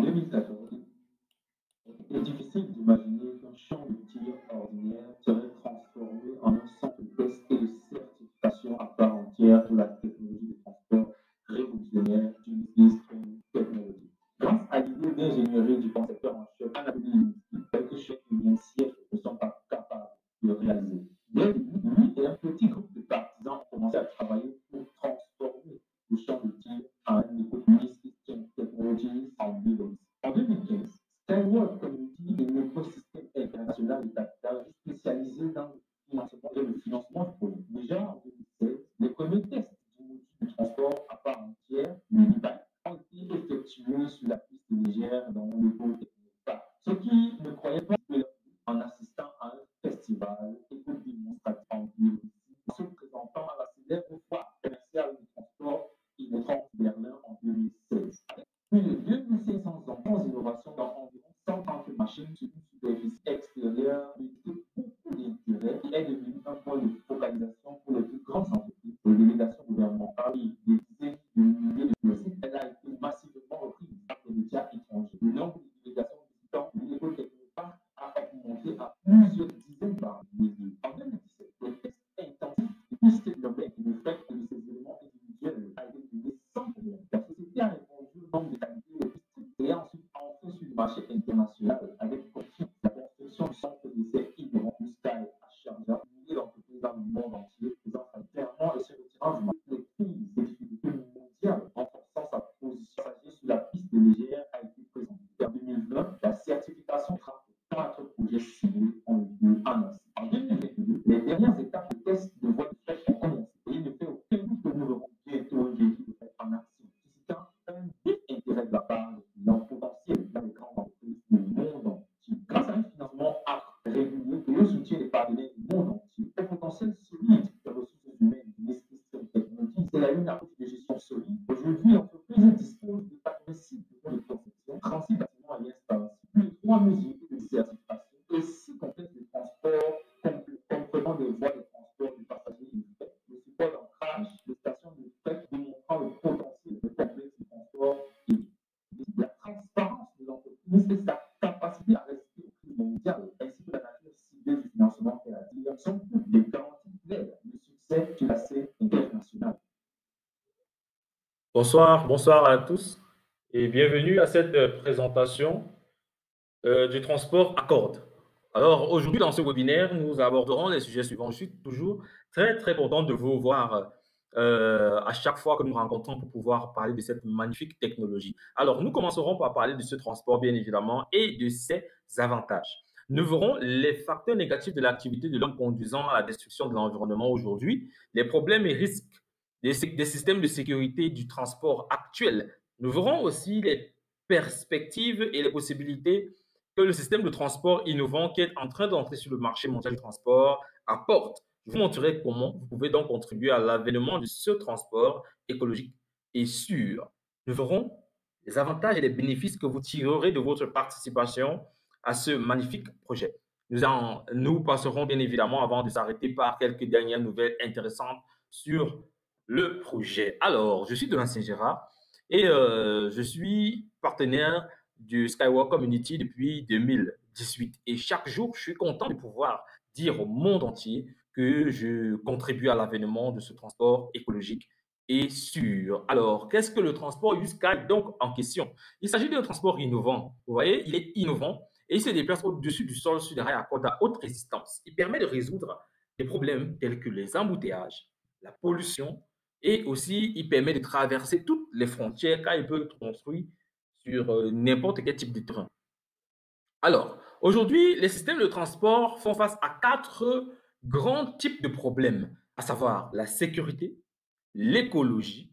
2014, il est difficile d'imaginer qu'un champ de tir ordinaire serait transformé en un centre de test et de certification à part entière pour la technologie de transport révolutionnaire Genesis Training Technology. Grâce à l'idée d'ingénierie du concepteur en chef, un atelier linguistique, quelque chose qu'un siècle ne sont pas capables de réaliser. Dès le début, lui et un petit groupe de partisans ont commencé à travailler pour transformer le champ de tir en un écosystème technologie en 2015. En 2015, Skyward Community est un écosystème international de capital spécialisé dans le financement du projet. Déjà en 2016, les premiers tests du module de transport à part entière, l'Unibac, ont été effectués sur la piste légère dans l'école technique. Ceux qui ne croyaient pas en assistant à un festival éco-démonstratif en 2006, en se présentant à la célèbre foire commerciale de transport Innotron Berlin en 2016. Plus de 2500 enfants innovations dans environ 130 machines sur une superficie extérieure de beaucoup d'intérêt qui est devenu un point de focalisation pour les plus grandes entreprises, les délégations gouvernementales et des dizaines de milliers de personnes. Elle a été massivement reprise par les médias étrangers. Le nombre de délégations visitant l'école technoparc a augmenté à plusieurs dizaines par milliers. En 2017, les tests intensifs de pistes urbaines et de fret et de ces éléments individuels a été mené sans problème. La société a répondu au nombre de qualités les plus strictes et a ensuite entré sur le marché international avec confiance. La construction du centre d'essai innovant du Sky à Sharjah, milliers d'entreprises dans le monde entier, faisant face clairement et se retirant du marché. Les crises et difficultés mondiales renforçant sa position sur la piste légère a été présentée. En 2020, la certification de 4 projets ciblés ont été annoncés. En 2022, les dernières étapes de test de voies de fret ont commencé et il ne fait aucun doute que nous verrons bientôt un véhicule de fret en action, suscitant un vif intérêt de la part des clients potentiels dans les grandes entreprises du monde entier. Grâce à un financement régulier et au soutien des partenaires du monde entier, un potentiel solide de ressources humaines du System Technology, c'est là une approche de gestion solide. Aujourd'hui, l'entreprise dispose de 86 bureaux de conception, 36 bâtiments à l'installation, plus de 3 mesures de certification et 6 complexes de transport comprenant des voies de transport du passager et du fret, le support d'ancrage, les stations de fret démontrant le potentiel des complexes de transport et la transparence de l'entreprise et sa capacité à rester au prix mondial, ainsi que la nature ciblée du financement créatif, sont toutes des garanties claires de succès sur la scène internationale. Bonsoir à tous et bienvenue à cette présentation du transport à cordes. Alors aujourd'hui dans ce webinaire, nous aborderons les sujets suivants. Je suis toujours très content de vous voir à chaque fois que nous rencontrons pour pouvoir parler de cette magnifique technologie. Alors nous commencerons par parler de ce transport bien évidemment et de ses avantages. Nous verrons les facteurs négatifs de l'activité de l'homme conduisant à la destruction de l'environnement aujourd'hui, les problèmes et risques des systèmes de sécurité du transport actuels. Nous verrons aussi les perspectives et les possibilités que le système de transport innovant qui est en train d'entrer sur le marché mondial du transport apporte. Je vous montrerai comment vous pouvez donc contribuer à l'avènement de ce transport écologique et sûr. Nous verrons les avantages et les bénéfices que vous tirerez de votre participation à ce magnifique projet. Nous passerons bien évidemment avant de s'arrêter par quelques dernières nouvelles intéressantes sur le projet. Alors, je suis de Saint-Gérard et je suis partenaire du Skyward Community depuis 2018. Et chaque jour, je suis content de pouvoir dire au monde entier que je contribue à l'avènement de ce transport écologique et sûr. Alors, qu'est-ce que le transport USky donc en question? Il s'agit d'un transport innovant. Vous voyez, il est innovant et il se déplace au-dessus du sol sur des rails à cordes à haute résistance. Il permet de résoudre des problèmes tels que les embouteillages, la pollution et aussi il permet de traverser toutes les frontières car il peut être construit sur n'importe quel type de terrain. Alors, aujourd'hui, les systèmes de transport font face à 4 grands types de problèmes, à savoir la sécurité, l'écologie,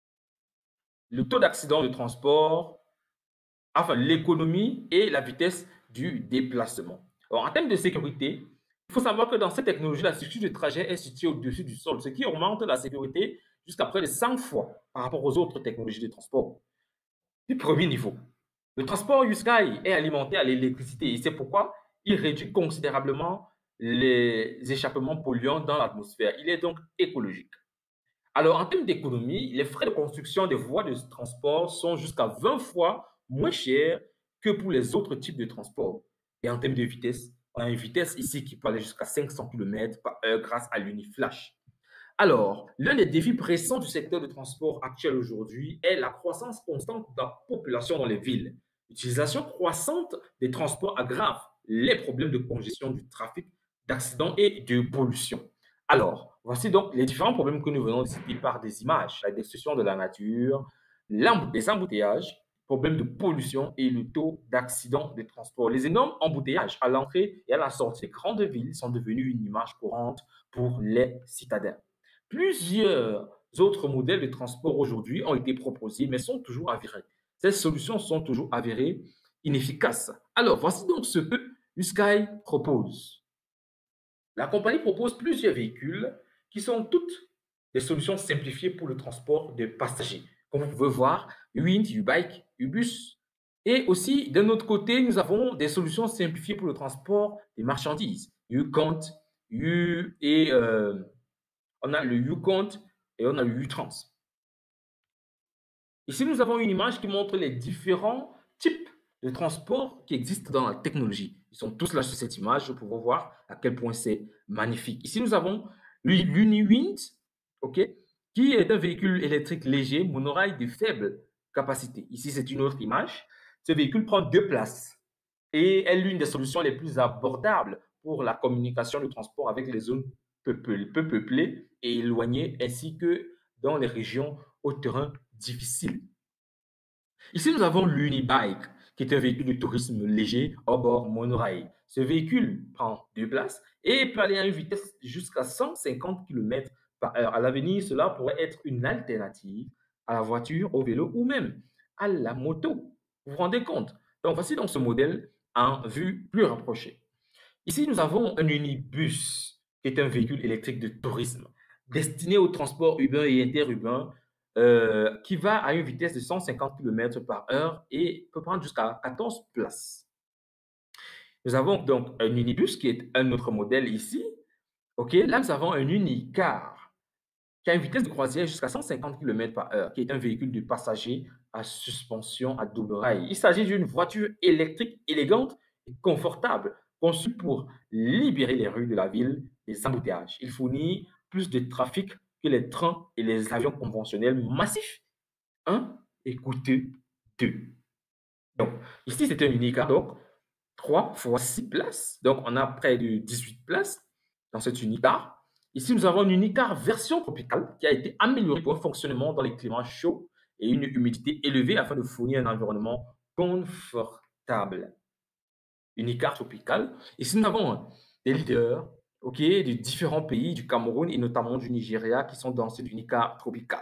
le taux d'accident de transport, enfin l'économie et la vitesse du déplacement. Alors, en termes de sécurité, il faut savoir que dans cette technologie, la structure de trajet est située au-dessus du sol, ce qui augmente la sécurité jusqu'à près de 100 fois par rapport aux autres technologies de transport. Du premier niveau. Le transport USky est alimenté à l'électricité et c'est pourquoi il réduit considérablement les échappements polluants dans l'atmosphère. Il est donc écologique. Alors, en termes d'économie, les frais de construction des voies de transport sont jusqu'à 20 fois moins cher que pour les autres types de transport. Et en termes de vitesse, on a une vitesse ici qui peut aller jusqu'à 500 km par heure grâce à l'Uniflash. Alors, l'un des défis pressants du secteur de transport actuel aujourd'hui est la croissance constante de la population dans les villes. L'utilisation croissante des transports aggrave les problèmes de congestion du trafic, d'accidents et de pollution. Alors, voici donc les différents problèmes que nous venons de citer par des images. La destruction de la nature, les embouteillages, problèmes de pollution et le taux d'accident des transports. Les énormes embouteillages à l'entrée et à la sortie des grandes villes sont devenus une image courante pour les citadins. Plusieurs autres modèles de transport aujourd'hui ont été proposés, mais sont toujours avérés. Ces solutions sont toujours avérées inefficaces. Alors, voici donc ce que Usky propose. La compagnie propose plusieurs véhicules qui sont toutes des solutions simplifiées pour le transport de passagers. Comme vous pouvez voir, Wind, U-Bike, U-Bus. Et aussi, d'un autre côté, nous avons des solutions simplifiées pour le transport des marchandises. U-Count, U et on a le U-Count et on a le U-Trans. Ici, nous avons une image qui montre les différents types de transport qui existent dans la technologie. Ils sont tous là sur cette image. Vous pouvez voir à quel point c'est magnifique. Ici, nous avons l'UniWind, ok, qui est un véhicule électrique léger, monorail de faible capacité. Ici, c'est une autre image. Ce véhicule prend 2 places et est l'une des solutions les plus abordables pour la communication, le transport avec les zones peu peuplées et éloignées, ainsi que dans les régions au terrain difficile. Ici, nous avons l'Unibike, qui est un véhicule de tourisme léger hors bord monorail. Ce véhicule prend 2 places et peut aller à une vitesse jusqu'à 150 km par heure. À l'avenir, cela pourrait être une alternative à la voiture, au vélo ou même à la moto. Vous vous rendez compte? Donc, voici donc ce modèle en vue plus rapprochée. Ici, nous avons un unibus, qui est un véhicule électrique de tourisme destiné au transport urbain et interurbain qui va à une vitesse de 150 km par heure et peut prendre jusqu'à 14 places. Nous avons donc un unibus qui est un autre modèle ici. Ok, là, nous avons un unicar qui a une vitesse de croisière jusqu'à 150 km par heure, qui est un véhicule de passagers à suspension à double rail. Il s'agit d'une voiture électrique élégante et confortable, conçue pour libérer les rues de la ville des embouteillages. Il fournit plus de trafic que les trains et les avions conventionnels massifs, un et coûteux, deux. Donc, ici, c'est un unicar, donc 3 fois 6 places. Donc, on a près de 18 places dans cet unicar. Ici, nous avons une unicar version tropicale qui a été améliorée pour un fonctionnement dans les climats chauds et une humidité élevée afin de fournir un environnement confortable. Unicar tropicale. Ici, nous avons des leaders de différents pays, du Cameroun et notamment du Nigeria, qui sont dans cet unicar tropical.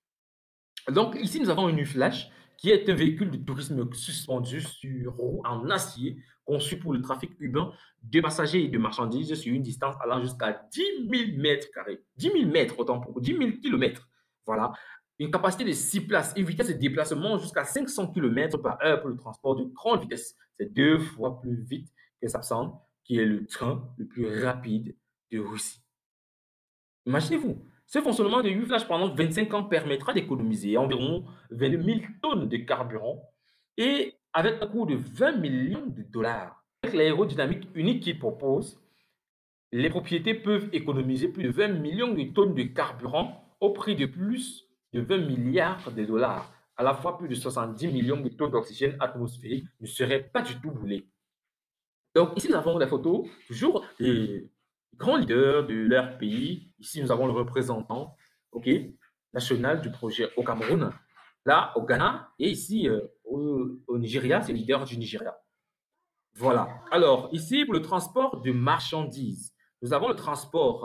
Donc, ici, nous avons une UFlash qui est un véhicule de tourisme suspendu sur roues en acier, conçu pour le trafic urbain de passagers et de marchandises sur une distance allant jusqu'à 10 000 mètres carrés. 10 000 mètres, autant pour 10 000 kilomètres. Voilà. Une capacité de 6 places, une vitesse de déplacement jusqu'à 500 km par heure pour le transport de grande vitesse. C'est 2 fois plus vite que Sapsan, qui est le train le plus rapide de Russie. Imaginez-vous, ce fonctionnement de U-Flash pendant 25 ans permettra d'économiser environ 22 000 tonnes de carburant et avec un coût de 20 millions de dollars. Avec l'aérodynamique unique qu'il propose, les propriétés peuvent économiser plus de 20 millions de tonnes de carburant au prix de plus de 20 milliards de dollars. À la fois, plus de 70 millions de tonnes d'oxygène atmosphérique ne seraient pas du tout brûlées. Donc ici, nous avons la photo, toujours des grands leaders de leur pays. Ici, nous avons le représentant national du projet au Cameroun, là, au Ghana, et ici, au Nigeria, c'est le leader du Nigeria. Voilà. Alors, ici, pour le transport de marchandises, nous avons le transport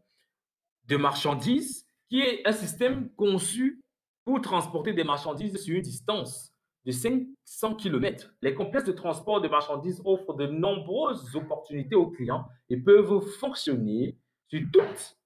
de marchandises qui est un système conçu pour transporter des marchandises sur une distance de 500 km. Les complexes de transport de marchandises offrent de nombreuses opportunités aux clients et peuvent fonctionner sur toute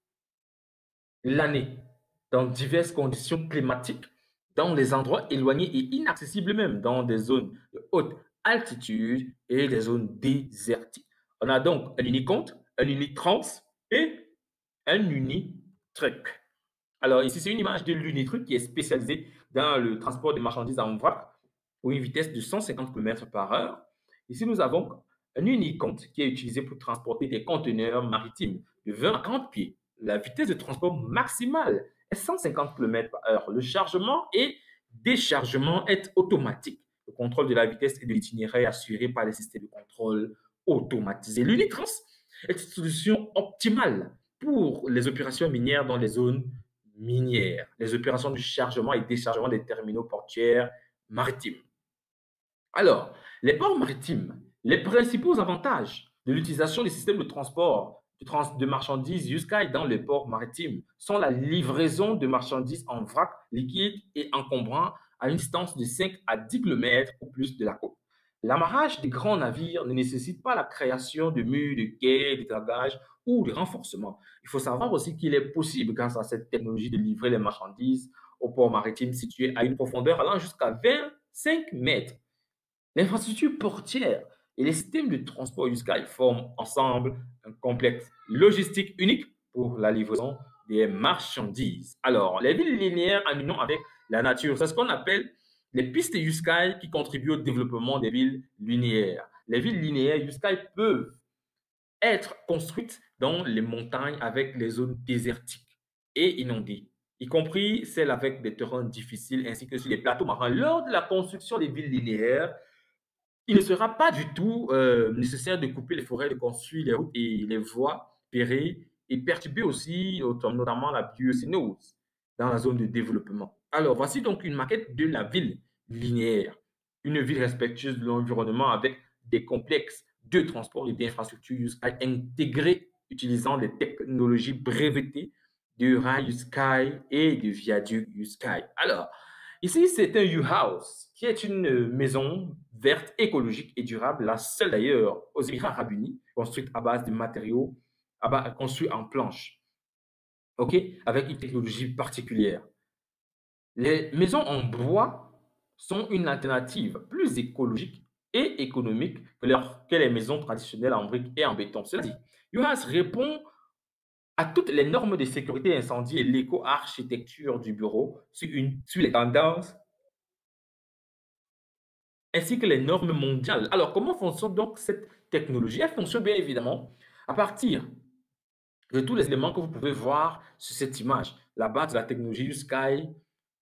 l'année dans diverses conditions climatiques, dans des endroits éloignés et inaccessibles même, dans des zones de haute altitude et des zones désertiques. On a donc un unicompte, un unitrans et un unitruck. Alors ici, c'est une image de l'unitruck qui est spécialisé dans le transport de marchandises en vrac ou une vitesse de 150 km par heure. Ici, nous avons un unicompte qui est utilisé pour transporter des conteneurs maritimes de 20 à 40 pieds. La vitesse de transport maximale est 150 km par heure. Le chargement et déchargement est automatique. Le contrôle de la vitesse et de l'itinéraire est assuré par les systèmes de contrôle automatisés. L'Unitrans est une solution optimale pour les opérations minières dans les zones minières, les opérations de chargement et déchargement des terminaux portuaires maritimes. Alors, les ports maritimes, les principaux avantages de l'utilisation des systèmes de transport de marchandises USCAI dans les ports maritimes sont la livraison de marchandises en vrac liquide et encombrant à une distance de 5 à 10 km ou plus de la côte. L'amarrage des grands navires ne nécessite pas la création de murs, de quais, de dragage ou de renforcement. Il faut savoir aussi qu'il est possible, grâce à cette technologie, de livrer les marchandises aux ports maritimes situés à une profondeur allant jusqu'à 25 mètres. L'infrastructure portière et les systèmes de transport USCAI forment ensemble un complexe logistique unique pour la livraison des marchandises. Alors, les villes linéaires en union avec la nature, c'est ce qu'on appelle les pistes USCAI qui contribuent au développement des villes linéaires. Les villes linéaires USCAI peuvent être construites dans les montagnes avec les zones désertiques et inondées, y compris celles avec des terrains difficiles ainsi que sur les plateaux marins. Lors de la construction des villes linéaires, il ne sera pas du tout nécessaire de couper les forêts, de construire les routes et les voies ferrées et perturber aussi notamment la biocénose dans la zone de développement. Alors, voici donc une maquette de la ville linéaire, une ville respectueuse de l'environnement avec des complexes de transport et d'infrastructures USCAI intégrés utilisant les technologies brevetées de rails USCAI et de viaducs USCAI. Alors, ici, c'est un U-House, qui est une maison verte, écologique et durable, la seule d'ailleurs aux Émirats arabes unis, construite à base de matériaux construits en planche, ok, avec une technologie particulière. Les maisons en bois sont une alternative plus écologique et économique que les maisons traditionnelles en briques et en béton. Cela dit, U-House répond à toutes les normes de sécurité incendie et l'éco-architecture du bureau sur les tendances ainsi que les normes mondiales. Alors, comment fonctionne donc cette technologie? Elle fonctionne bien évidemment à partir de tous les éléments que vous pouvez voir sur cette image. La base de la technologie USCAI,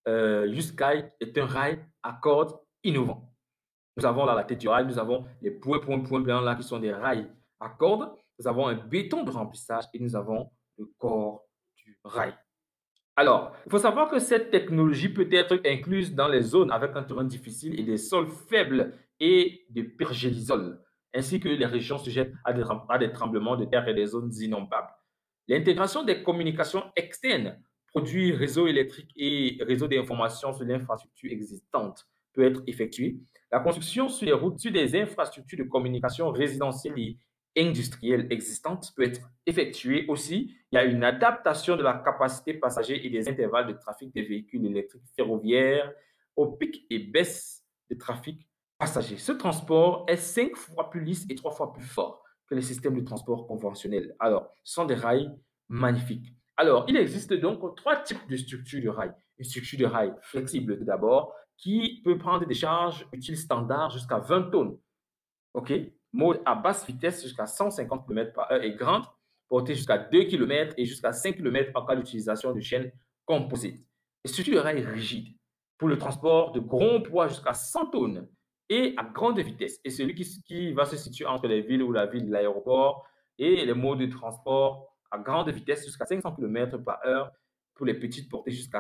USCAI est un rail à cordes innovant. Nous avons là la tête du rail, nous avons les points blancs là qui sont des rails à cordes, nous avons un béton de remplissage et nous avons le corps du rail. Alors, il faut savoir que cette technologie peut être incluse dans les zones avec un terrain difficile et des sols faibles et de pergélisol, ainsi que les régions sujettes à des tremblements de terre et des zones inondables. L'intégration des communications externes, produits, réseaux électriques et réseaux d'information sur l'infrastructure existante peut être effectuée. La construction sur les routes, sur des infrastructures de communication résidentielles et industrielle existante peut être effectuée aussi. Il y a une adaptation de la capacité passager et des intervalles de trafic des véhicules électriques ferroviaires au pic et baisse de trafic passager. Ce transport est 5 fois plus lisse et 3 fois plus fort que les systèmes de transport conventionnels. Alors, ce sont des rails magnifiques. Alors, il existe donc 3 types de structures de rails. Une structure de rail flexible tout d'abord, qui peut prendre des charges utiles standards jusqu'à 20 tonnes. OK? Mode à basse vitesse jusqu'à 150 km par heure et grande, portée jusqu'à 2 km et jusqu'à 5 km en cas d'utilisation de chaînes composites. Et structure de rail rigide pour le transport de gros poids jusqu'à 100 tonnes et à grande vitesse. Et celui qui va se situer entre les villes ou la ville de l'aéroport et les modes de transport à grande vitesse jusqu'à 500 km par heure pour les petites portées jusqu'à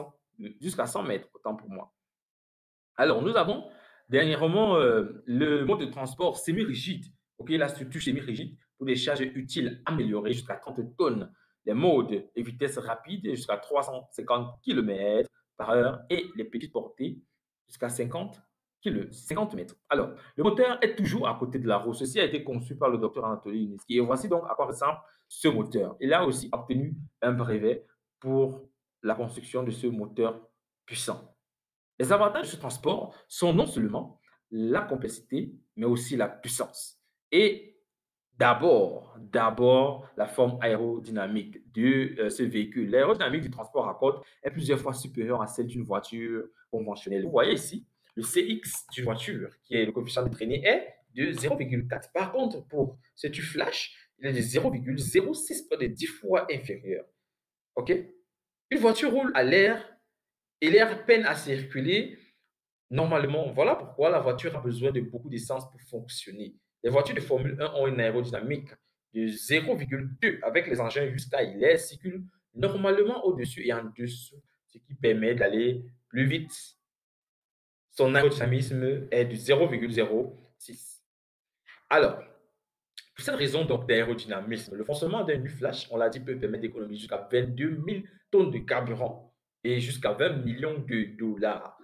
100 mètres, autant pour moi. Alors, nous avons dernièrement le mode de transport semi-rigide, okay, la structure semi-rigide pour des charges utiles améliorées jusqu'à 30 tonnes, les modes et vitesses rapides jusqu'à 350 km par heure et les petites portées jusqu'à 50 mètres. Alors, le moteur est toujours à côté de la roue. Ceci a été conçu par le docteur Anatoly Yuniski. Et voici donc à quoi ressemble ce moteur. Il a aussi obtenu un brevet pour la construction de ce moteur puissant. Les avantages de ce transport sont non seulement la complexité, mais aussi la puissance. Et d'abord, la forme aérodynamique de ce véhicule. L'aérodynamique du transport à côte est plusieurs fois supérieure à celle d'une voiture conventionnelle. Vous voyez ici, Le CX d'une voiture, qui est le coefficient de traînée, est de 0,4. Par contre, pour ce tube flash, il est de 0,06, près de 10 fois inférieur. OK? Une voiture roule à l'air et l'air peine à circuler normalement. Voilà pourquoi la voiture a besoin de beaucoup d'essence pour fonctionner. Les voitures de Formule 1 ont une aérodynamique de 0,2 avec les engins jusqu'à l'air circule normalement au-dessus et en dessous, ce qui permet d'aller plus vite. Son aérodynamisme est de 0,06. Alors, pour cette raison donc d'aérodynamisme, le fonctionnement d'un flash, on l'a dit, peut permettre d'économiser jusqu'à 22 000 tonnes de carburant et jusqu'à 20 millions de dollars.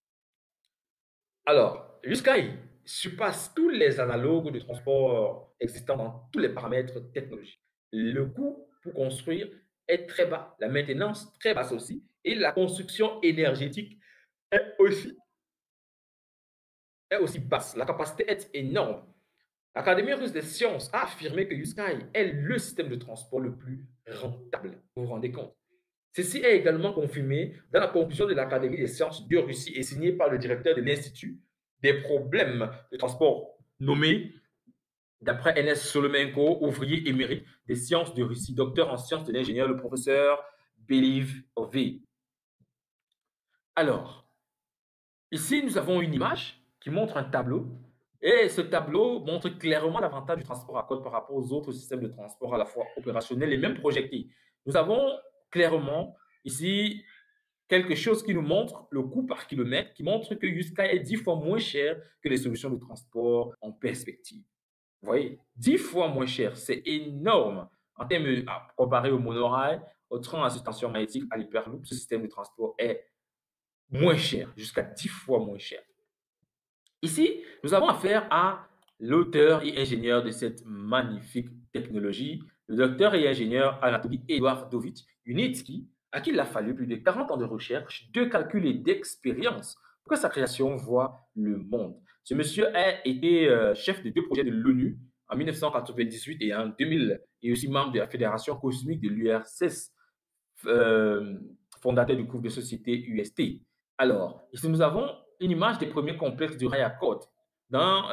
Alors, Sky surpasse tous les analogues de transport existants dans tous les paramètres technologiques. Le coût pour construire est très bas, la maintenance très basse aussi, et la construction énergétique est aussi basse. La capacité est énorme. L'Académie russe des sciences a affirmé que Sky est le système de transport le plus rentable. Vous vous rendez compte? Ceci est également confirmé dans la conclusion de l'Académie des sciences de Russie et signée par le directeur de l'Institut des problèmes de transport nommé d'après Enes Solomenko, ouvrier émérite des sciences de Russie, docteur en sciences de l'ingénieur, le professeur Beliv Ove. Alors, ici, nous avons une image qui montre un tableau et ce tableau montre clairement l'avantage du transport à côte par rapport aux autres systèmes de transport à la fois opérationnels et même projetés. Nous avons clairement ici quelque chose qui nous montre le coût par kilomètre, qui montre que Yuska est 10 fois moins cher que les solutions de transport en perspective. Vous voyez, 10 fois moins cher, c'est énorme. En termes, comparé au monorail, au train à suspension magnétique, à l'hyperloop, ce système de transport est moins cher, jusqu'à 10 fois moins cher. Ici, nous avons affaire à l'auteur et ingénieur de cette magnifique technologie, le docteur et ingénieur Anatoly Eduardovich Unitsky, à qui il a fallu plus de 40 ans de recherche, de calcul et d'expérience pour que sa création voie le monde. Ce monsieur a été chef de 2 projets de l'ONU en 1998 et en 2000, et aussi membre de la Fédération cosmique de l'URSS, fondateur du groupe de société UST. Alors, ici nous avons une image des premiers complexes du rail à côte. Dans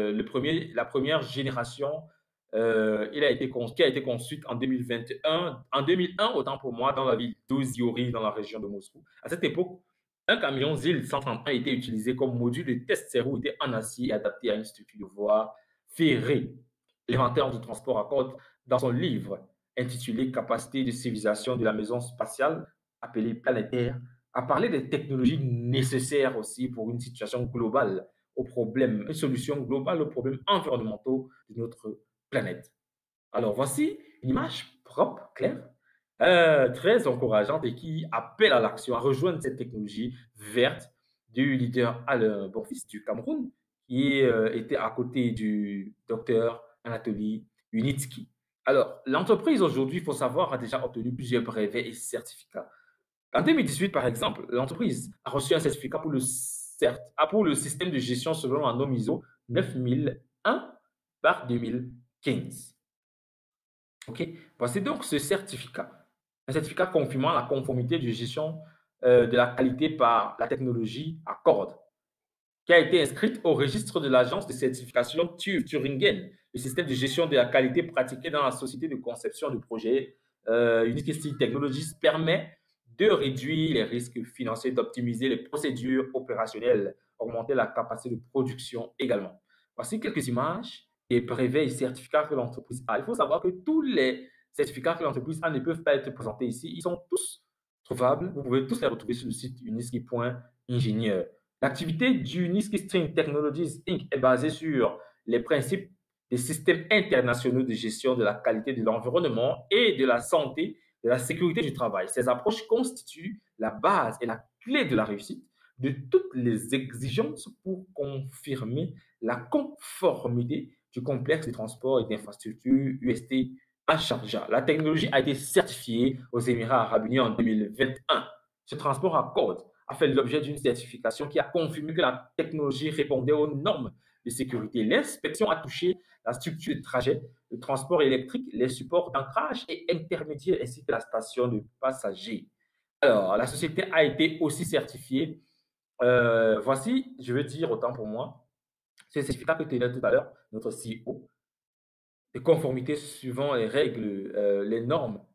la première génération, qui a été construite en 2021, en 2001, autant pour moi, dans la ville d'Oziori, dans la région de Moscou. À cette époque, un camion ZIL 131 était utilisé comme module de test. Ses roues étaient en acier et adapté à une structure de voie ferrée. L'inventeur du transport à côte, dans son livre intitulé Capacité de civilisation de la maison spatiale, appelée planétaire, a parlé des technologies nécessaires aussi pour une situation globale aux problèmes, une solution globale aux problèmes environnementaux de notre planète. Alors voici une image propre, claire, très encourageante et qui appelle à l'action, à rejoindre cette technologie verte du leader Alain Bonfils du Cameroun, qui était à côté du docteur Anatoly Unitsky. Alors, l'entreprise aujourd'hui, il faut savoir, a déjà obtenu plusieurs brevets et certificats. En 2018, par exemple, l'entreprise a reçu un certificat pour le système de gestion selon la norme ISO 9001 par 2015. OK? Voici donc ce certificat. Un certificat confirmant la conformité de gestion de la qualité par la technologie Accord, qui a été inscrite au registre de l'agence de certification Thuringen, le système de gestion de la qualité pratiqué dans la société de conception de projets. Unicity Technologies permet de réduire les risques financiers, d'optimiser les procédures opérationnelles, augmenter la capacité de production également. Voici quelques images et brevets et certificats que l'entreprise a. Il faut savoir que tous les certificats que l'entreprise a ne peuvent pas être présentés ici. Ils sont tous trouvables. Vous pouvez tous les retrouver sur le site unisky.ingénieur. L'activité d'Unisky String Technologies Inc. est basée sur les principes des systèmes internationaux de gestion de la qualité de l'environnement et de la santé, de la sécurité du travail. Ces approches constituent la base et la clé de la réussite de toutes les exigences pour confirmer la conformité du complexe de transport et d'infrastructure UST à Sharjah. La technologie a été certifiée aux Émirats arabes unis en 2021. Ce transport à corde a fait l'objet d'une certification qui a confirmé que la technologie répondait aux normes de sécurité. L'inspection a touché la structure de trajet, le transport électrique, les supports d'ancrage et intermédiaires ainsi que la station de passagers. Alors, la société a été aussi certifiée Voici, je veux dire autant pour moi, ce certificat que tenait tout à l'heure notre CEO, de conformité suivant les règles, les normes.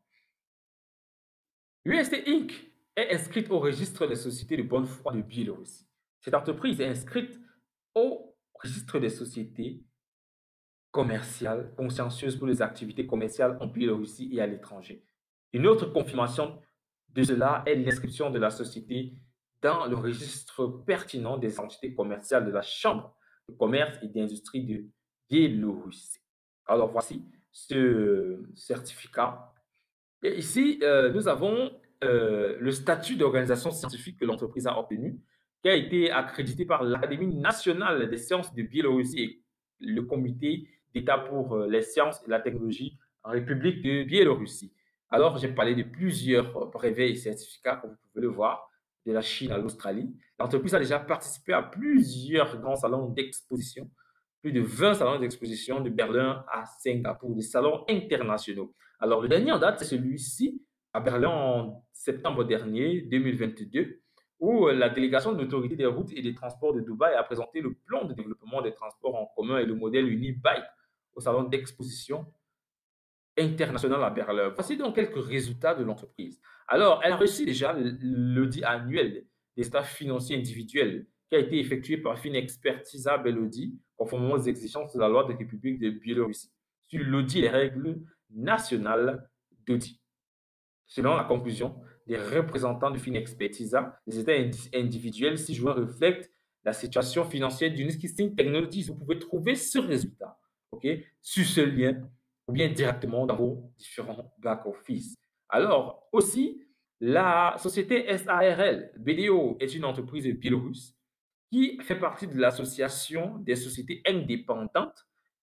UST Inc. est inscrite au registre des sociétés de bonne foi de Biélorussie. Cette entreprise est inscrite au registre des sociétés commerciales consciencieuses pour les activités commerciales en Biélorussie et à l'étranger. Une autre confirmation de cela est l'inscription de la société dans le registre pertinent des entités commerciales de la Chambre de commerce et d'industrie de Biélorussie. Alors voici ce certificat. Et ici, nous avons le statut d'organisation scientifique que l'entreprise a obtenu, qui a été accrédité par l'Académie nationale des sciences de Biélorussie et le Comité d'État pour les sciences et la technologie en République de Biélorussie. Alors, j'ai parlé de plusieurs brevets et certificats, comme vous pouvez le voir, de la Chine à l'Australie. L'entreprise a déjà participé à plusieurs grands salons d'exposition, plus de 20 salons d'exposition de Berlin à Singapour, des salons internationaux. Alors, le dernier en date, c'est celui-ci à Berlin en septembre dernier, 2022, où la délégation de l'autorité des routes et des transports de Dubaï a présenté le plan de développement des transports en commun et le modèle Unibike au salon d'exposition international à Berlin. Voici donc quelques résultats de l'entreprise. Alors, elle a reçu déjà l'audit annuel des staffs financiers individuels qui a été effectué par Finexpertisa Belodi, conformément aux exigences de la loi de la République de Biélorussie, sur l'audit et les règles nationales d'audit. Selon la conclusion des représentants de Finexpertisa, les états individuels ci-joints reflètent la situation financière d'Uniskisting Technologies. Vous pouvez trouver ce résultat, ok, sur ce lien ou bien directement dans vos différents back-office. Alors, aussi, la société SARL, BDO, est une entreprise biélorusse qui fait partie de l'association des sociétés indépendantes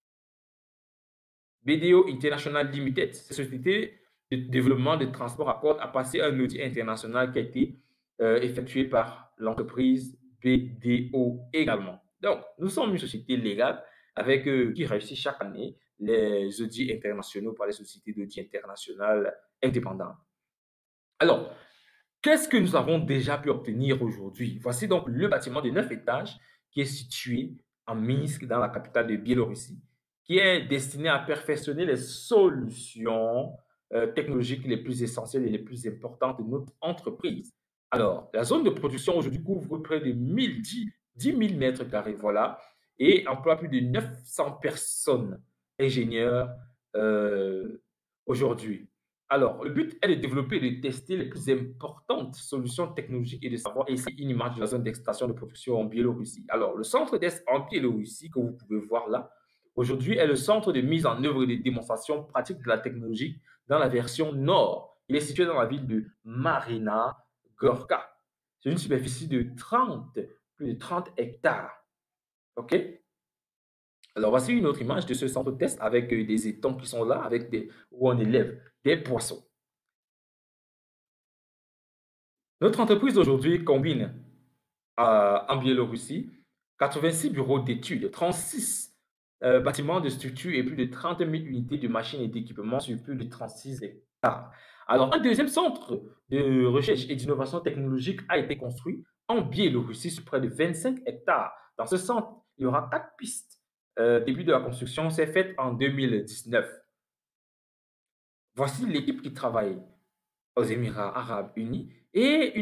BDO International Limited. Cette société de développement de transport à corde a passé un audit international qui a été effectué par l'entreprise BDO également. Donc, nous sommes une société légale avec qui réussit chaque année les audits internationaux par les sociétés d'audit internationales indépendantes. Alors, qu'est-ce que nous avons déjà pu obtenir aujourd'hui? Voici donc le bâtiment de 9 étages qui est situé en Minsk, dans la capitale de Biélorussie, qui est destiné à perfectionner les solutions technologiques les plus essentielles et les plus importantes de notre entreprise. Alors, la zone de production aujourd'hui couvre près de 10 000 mètres carrés, voilà, et emploie plus de 900 personnes, ingénieurs, aujourd'hui. Alors, le but est de développer et de tester les plus importantes solutions technologiques et de savoir essayer une image de la zone d'extraction de production en Biélorussie. Alors, le centre d'Est en Biélorussie, que vous pouvez voir là, aujourd'hui est le centre de mise en œuvre et de démonstration pratique de la technologie dans la version nord. Il est situé dans la ville de Marina Gorka. C'est une superficie de plus de 30 hectares. OK? Alors, voici une autre image de ce centre de test avec des étangs qui sont là, où on élève des poissons. Notre entreprise aujourd'hui combine en Biélorussie 86 bureaux d'études, 36 bâtiments de structure et plus de 30 000 unités de machines et d'équipements sur plus de 36 hectares. Alors, un deuxième centre de recherche et d'innovation technologique a été construit en Biélorussie sur près de 25 hectares. Dans ce centre, il y aura 4 pistes. Début de la construction s'est fait en 2019. Voici l'équipe qui travaille aux Émirats arabes unis et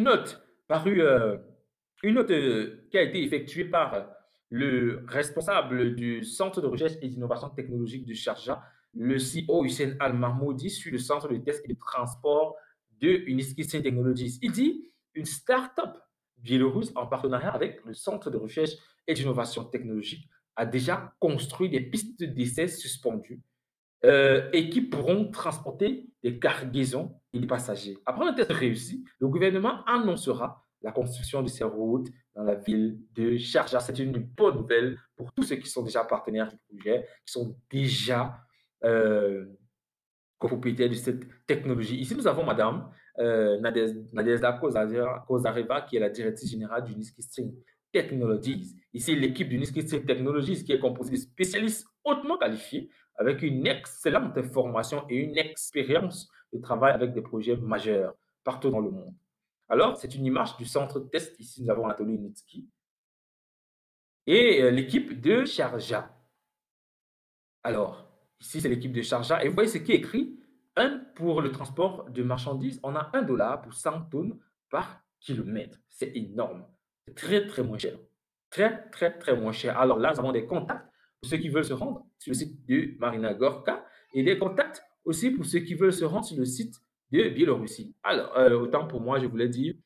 une note qui a été effectuée par le responsable du Centre de recherche et d'innovation technologique de Sharjah, le CEO Hussein Al-Mahmoudi, sur le centre de test et de transport de Uniski Technologies. Il dit une start-up biélorusse en partenariat avec le Centre de recherche et d'innovation technologique a déjà construit des pistes d'essai suspendues et qui pourront transporter des cargaisons et des passagers. Après un test réussi, le gouvernement annoncera la construction de ces routes dans la ville de Sharjah. C'est une bonne nouvelle pour tous ceux qui sont déjà partenaires du projet, qui sont déjà propriétaires de cette technologie. Ici, nous avons Madame Nadezhda Kozareva, qui est la directrice générale du Niski String Technologies. Ici, l'équipe du Niski String Technologies, qui est composée de spécialistes hautement qualifiés, avec une excellente formation et une expérience de travail avec des projets majeurs partout dans le monde. Alors, c'est une image du centre de test. Ici, nous avons l'atelier Nitsky et l'équipe de Sharjah. Alors, ici, c'est l'équipe de Sharjah. Et vous voyez ce qui est écrit. Pour le transport de marchandises, on a $1 pour 100 tonnes par kilomètre. C'est énorme. C'est très, très moins cher. Très, très, très moins cher. Alors là, nous avons des contacts pour ceux qui veulent se rendre sur le site de Marina Gorka et des contacts aussi pour ceux qui veulent se rendre sur le site de Biélorussie. Alors, autant pour moi, je voulais dire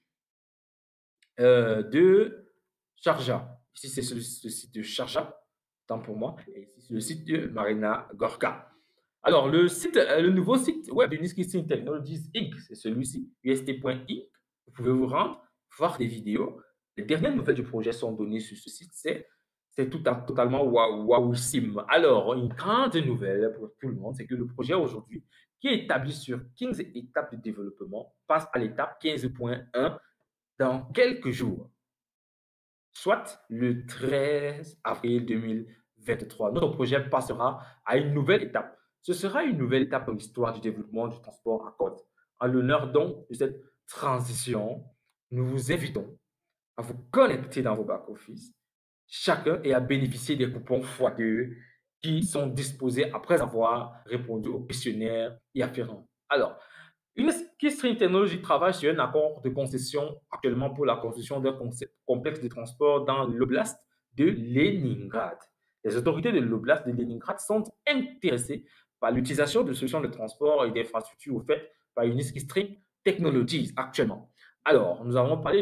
de Sharjah. Ici, c'est le site de Sharjah, tant pour moi. Et ici, c'est le site de Marina Gorka. Alors, le nouveau site web de Niskising Technologies Inc., c'est celui-ci, ust.inc. Vous pouvez vous rendre, voir des vidéos. Les dernières nouvelles du projet sont données sur ce site. C'est totalement wowissime. Alors, une grande nouvelle pour tout le monde, c'est que le projet aujourd'hui, qui est établi sur 15 étapes de développement, passe à l'étape 15.1 dans quelques jours, soit le 13 avril 2023. Notre projet passera à une nouvelle étape. Ce sera une nouvelle étape dans l'histoire du développement du transport à côte. En l'honneur donc de cette transition, nous vous invitons à vous connecter dans vos back-office chacun et à bénéficier des coupons x2 qui sont disposés après avoir répondu au questionnaire y afférent. Alors, Keystream Technologies travaille sur un accord de concession actuellement pour la construction d'un complexe de transport dans l'oblast de Leningrad. Les autorités de l'oblast de Leningrad sont intéressées par l'utilisation de solutions de transport et d'infrastructures offertes par Keystream Technologies actuellement. Alors, nous avons parlé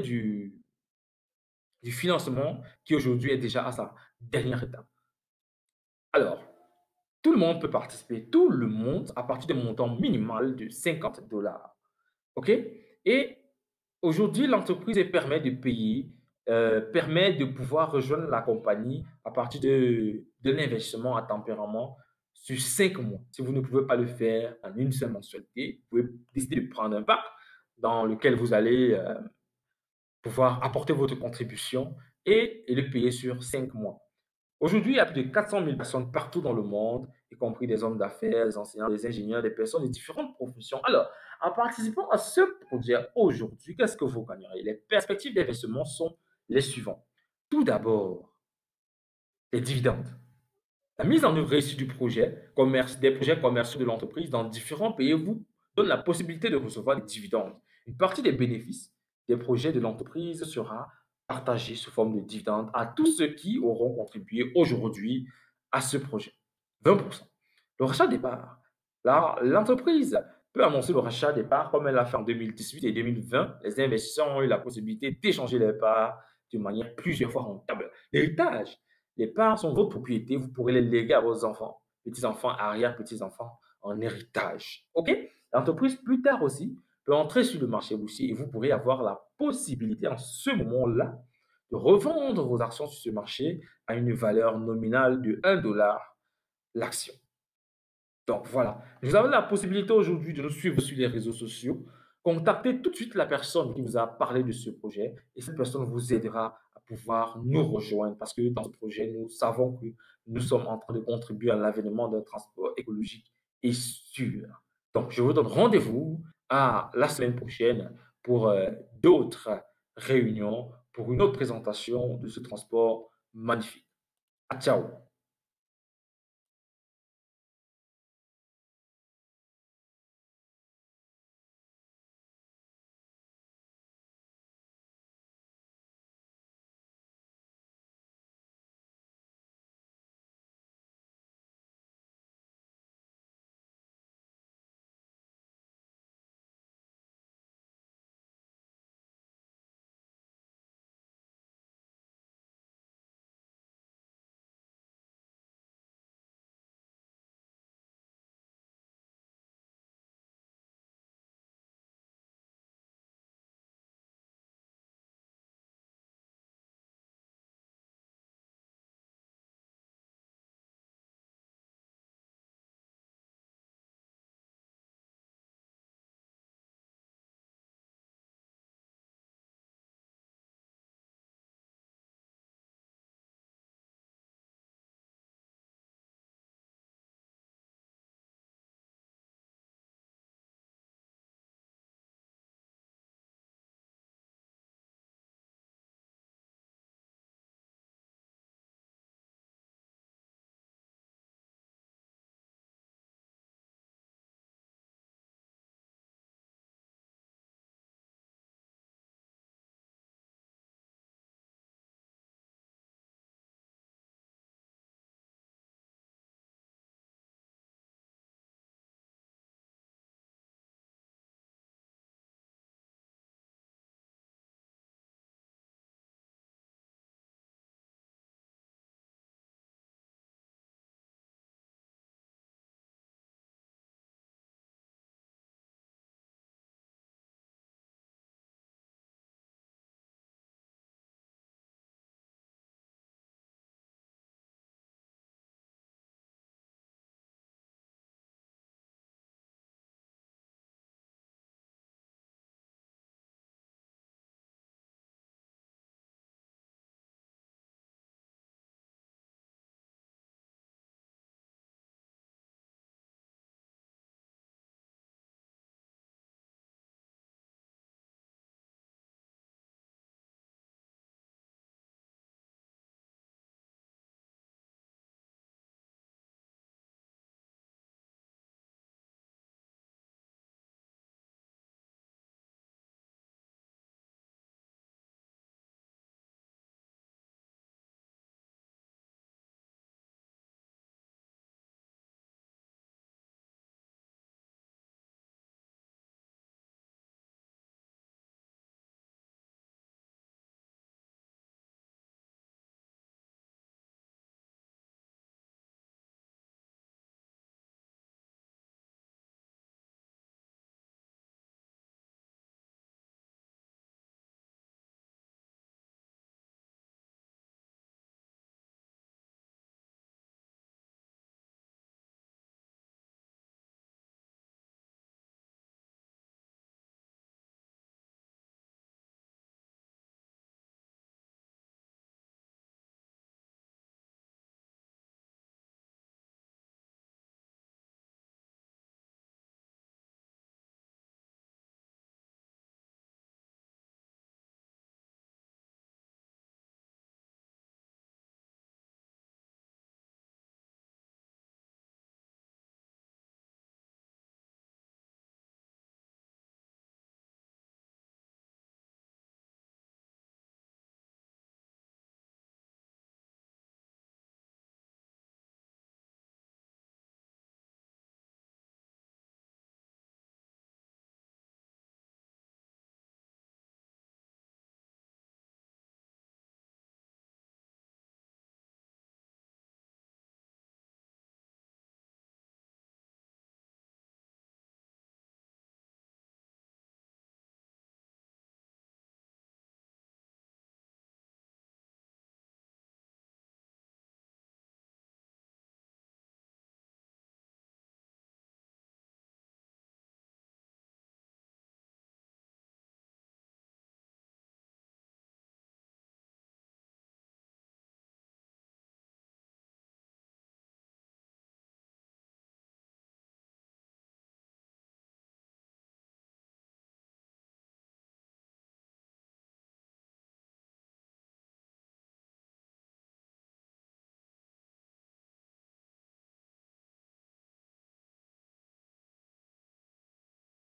du financement qui aujourd'hui est déjà à sa dernière étape. Alors, tout le monde peut participer, tout le monde, à partir d'un montant minimal de $50. OK? Et aujourd'hui, l'entreprise permet de payer, permet de pouvoir rejoindre la compagnie à partir de l'investissement à tempérament sur 5 mois. Si vous ne pouvez pas le faire en une seule mensualité, vous pouvez décider de prendre un pack dans lequel vous allez pouvoir apporter votre contribution et le payer sur 5 mois. Aujourd'hui, il y a plus de 400 000 personnes partout dans le monde, y compris des hommes d'affaires, des enseignants, des ingénieurs, des personnes de différentes professions. Alors, en participant à ce projet aujourd'hui, qu'est-ce que vous gagnerez? Les perspectives d'investissement sont les suivantes. Tout d'abord, les dividendes. La mise en œuvre réussie du projet, des projets commerciaux de l'entreprise dans différents pays vous donne la possibilité de recevoir des dividendes. Une partie des bénéfices des projets de l'entreprise sera partagée sous forme de dividendes à tous ceux qui auront contribué aujourd'hui à ce projet. 20%. Le rachat des parts. L'entreprise peut annoncer le rachat des parts comme elle l'a fait en 2018 et 2020. Les investisseurs ont eu la possibilité d'échanger les parts de manière plusieurs fois rentable. L'héritage. Les parts sont votre propriété, vous pourrez les léguer à vos enfants, petits-enfants, arrière-petits-enfants en héritage. OK? L'entreprise, plus tard aussi, peut entrer sur le marché boursier et vous pourrez avoir la possibilité en ce moment-là de revendre vos actions sur ce marché à une valeur nominale de $1 l'action. Donc voilà, vous avez la possibilité aujourd'hui de nous suivre sur les réseaux sociaux. Contactez tout de suite la personne qui vous a parlé de ce projet et cette personne vous aidera à pouvoir nous rejoindre parce que dans ce projet, nous savons que nous sommes en train de contribuer à l'avènement d'un transport écologique et sûr. Donc, je vous donne rendez-vous à la semaine prochaine pour d'autres réunions, pour une autre présentation de ce transport magnifique. À ciao!